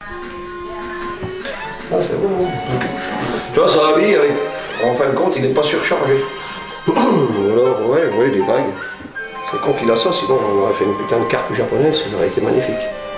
Ah, c'est bon. Tu vois, ça habille, en fin de compte, il n'est pas surchargé. Alors, ouais, des vagues. C'est con qu'il a ça, sinon on aurait fait une putain de carpe japonaise, ça aurait été magnifique.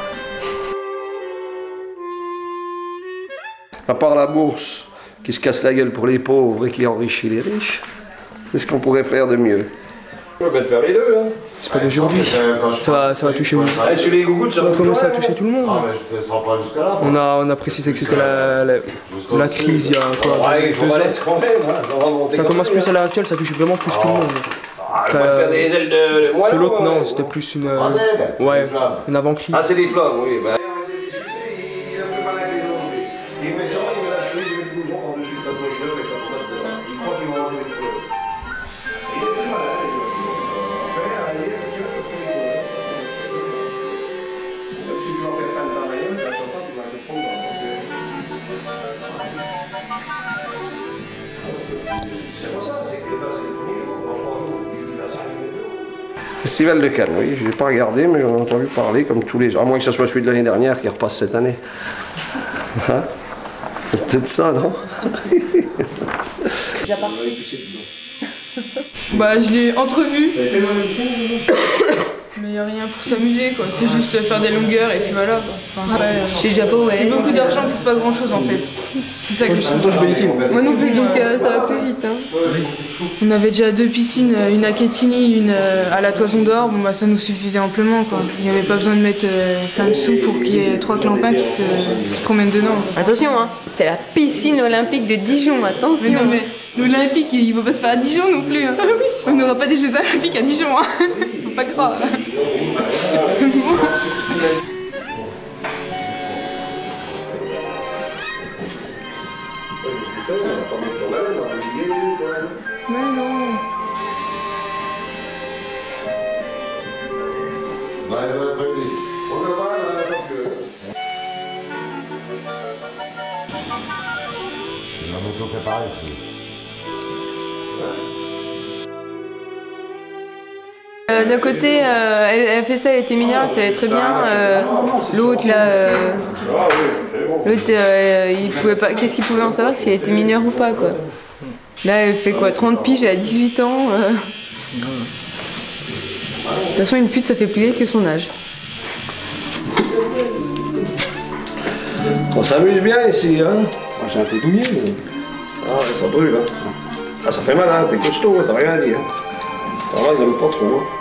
À part la bourse qui se casse la gueule pour les pauvres et qui enrichit les riches, qu'est-ce qu'on pourrait faire de mieux? On va faire les deux, hein. C'est pas d'aujourd'hui, ça va toucher où? Ça va commencer à toucher tout le monde. On a précisé que c'était la crise il y a quoi, 2 ans. Ça commence plus à l'heure actuelle, ça touche vraiment plus tout le monde. Que l'autre, non, c'était plus une avant-crise. Ah, c'est des flammes, oui. Bah. Festival de Cannes, oui, je n'ai pas regardé, mais j'en ai entendu parler comme tous les ans. À moins que ce soit celui de l'année dernière qui repasse cette année. Hein? C'est peut-être ça, non? Bah, je l'ai entrevu. Mais il n'y a rien pour s'amuser, quoi. C'est juste faire des longueurs et puis voilà. Enfin, chez Japon, ouais. C'est beaucoup d'argent pour pas grand chose en fait. C'est ça que je trouve. Moi non plus, donc ça va plus vite. Hein. On avait déjà 2 piscines, une à Quetigny, une à la Toison d'Or. Bon, bah, ça nous suffisait amplement, quoi. Il n'y avait pas besoin de mettre plein de sous pour qu'il y ait 3 clampins qui se promènent dedans. Attention, hein. C'est la piscine olympique de Dijon, attention. Mais non, mais l'Olympique, il ne va pas se faire à Dijon non plus. Hein. On n'aura pas des Jeux Olympiques à Dijon. Hein. Faut pas croire. Mais non. D'un côté, elle fait ça, elle était mineure, c'est très bien. L'autre, là, il pouvait pas. Qu'est-ce qu'il pouvait en savoir si elle était mineure ou pas, quoi. Là, elle fait quoi, 30 piges, elle a 18 ans. De toute façon, une pute, ça fait plus vieille que son âge. On s'amuse bien ici, hein? J'ai un peu douillé, mais... Ah, ouais, ça brûle, hein? Ah, ça fait mal, hein? T'es costaud, t'as rien dit, hein? Ça va, il n'aime pas trop, hein?